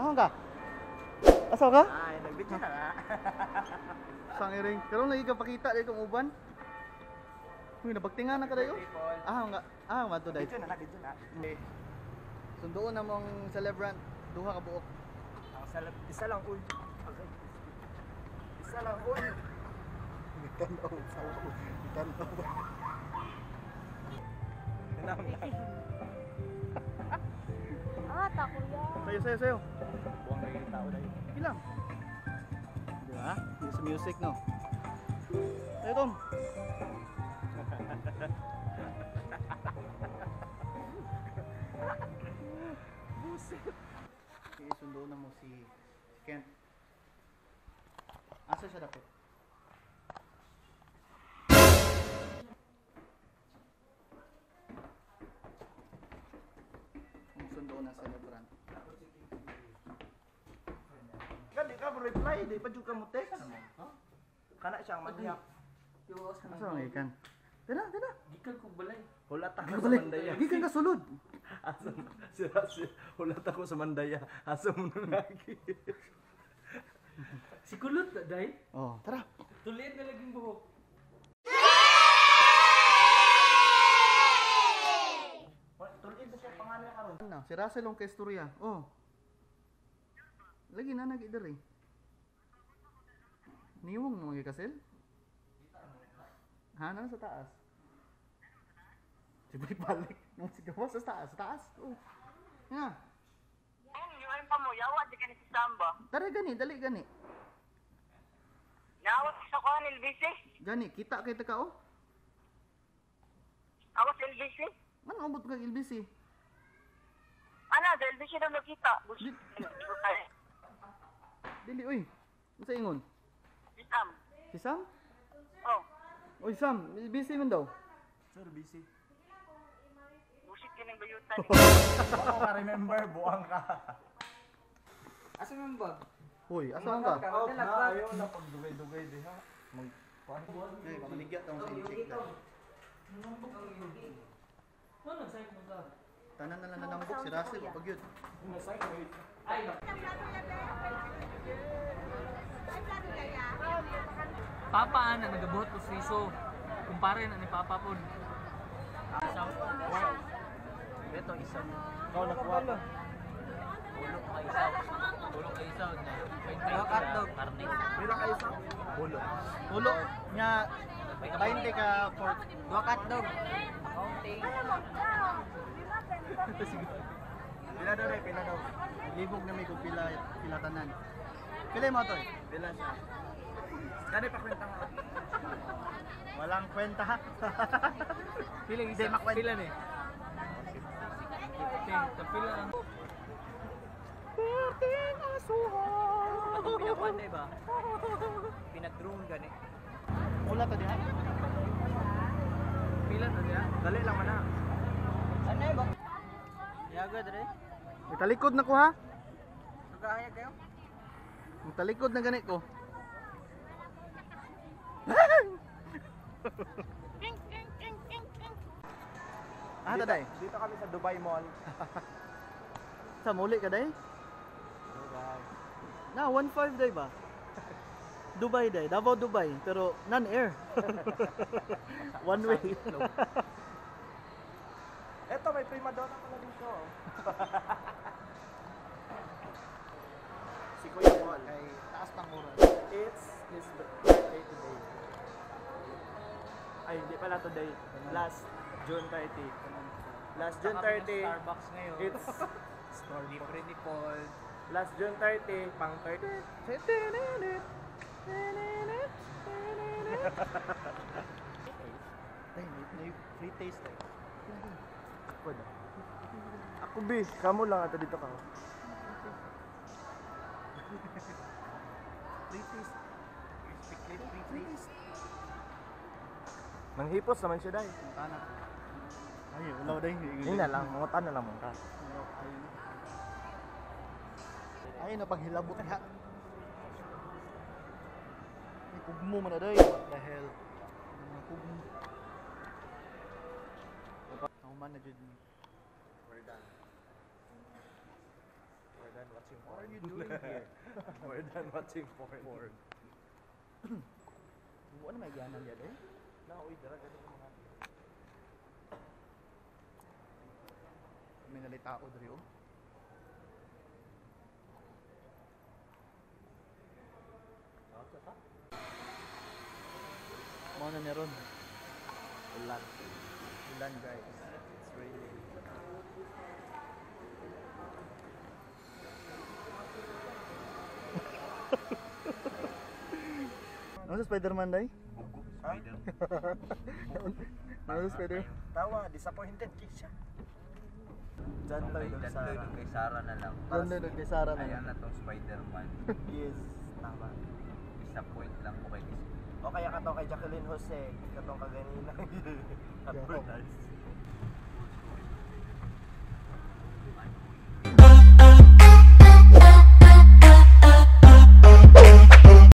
Ahon ka? Asaw ka? Ay, nagbitya na na. Sang iring. Karon lagi ka pakita dai kung uban. Uy, nabagtingan na ka dayo. Ahon ka. Ahon man to dai. Bitya na, bitya na. Sunduon na mong celebrant duha ka buok. Ang salap, isa lang uy. Isa lang uy. Tanaw sa ulo. Tanaw. Ah, takuya. Sayo. Buwang na yung tao na yun. Ilang. Di ba? Yung sa music, no? Sayo, Tom. Buset. Isundo na mo si Kent. Asa siya dapat? Sundo na celebrant. Kan di ka mo reply, di pa juga mo text. Kana siyang madyak. Asa ang ikan? Tira. Gikan ko balay. Hulat ako sa Balik. Mandaya. Gikan ka sulod. Asa hulat ako sa Mandaya. Asa mo na lagi. Si kulot na day. Oh, tara. Tuliit na laging buhok. Tulid ba siya pangalan karon? Ano, si Russell ang kaistorya. Oh. Lagi na nag-idari. Niwong mo mga kasel? Ha, na sa taas. Sige, balik. Nung sigaw sa taas. Sa taas. Oh. Nga. Yung pa mo, yawa di ka ni si Samba. Tara gani, dali gani. Naawat sa kuhan, LBC. Gani, kita kay taka oh. Awas LBC. Man umot kag LBC. Ano, sa LBC na nakita. Gusto kayo. Dili oy. Unsa ingon? Si Sam. Si Sam? Oh, Oy Sam, LBC man daw. Sir, busy. busit ka ng bayutan. Ako ka remember, buwang ka. Asa man bag? Hoy, asa ka? Out na, ayaw na pag dugay-dugay di ha. Ay, pamaligya tong sa incheck na. Ano site mo ka? Tanan na lang nanambok si Russell pag yun. Ay, Papa ana nagabuhat ko friso. Kumpare na ni Papa pod. Isa. Ito isa. Ikaw nakuha pa. Ulok ka isa. Ulok ka isa na. Hotdog. Karne. Pila ka isa? Ulo. Tulo nya 20 ka for Dua hotdog. Counting. Pila daw rin, pila daw. libog na may kung pila tanan. Pila mo to? Pila siya. Kani pa kwenta nga. Walang kwenta ha. Pila isa. Pila ni. 15. Kapila ang Atong pinakuan na ba? Pinag-drone gani. Wala to diha. Pila na diya? Dali lang man na. Ano ba? Yaga dre. Italikod na ko ha. Nagahayag kayo? Italikod na gani ko. Ah, taday. Dito kami sa Dubai Mall. Sa muli ka day? Dubai. Na 1.5 day ba? Dubai day, Davao Dubai, pero non-air. One way. Eto, may prima donna pala dito. Si Kuya Paul. Kay taas ng oras. It's his birthday today. Ay, hindi pala today. Last June 30. Last June 30. Starbucks ngayon. It's Libre ni Paul. last June 30, pang 30. Ay, may free taste eh. Pwede. Ako bis, kamo lang ato dito ka. Free taste. Free taste. Manghipos naman siya dai. Tanak. Ay, wala day. Hindi na lang, mangutan na lang mo ka. Ay, napaghilabot ha. Ay, kugmo man na day. What the hell? Kugmo. Ako man na dyan. We're done. We're than watching porn. What are you doing here? More than watching porn. Buwan na may ganan yan eh. Nauwi, dara ganun ang mga. May nalitao diri oh. Mao na meron. Ulan. Ulan guys. It's raining. Ano sa Spider-Man day? Spider. Ano sa Spider? Tawa, disappointed kay siya. John Lloyd John Sarah. Lloyd kay Sarah na lang. John Lloyd kay Sarah na. Ayan na tong Spider-Man. Yes, tama. Disappoint lang ko kay DC. O kaya ka to kay Jacqueline Jose, katong kaganina. Advertise.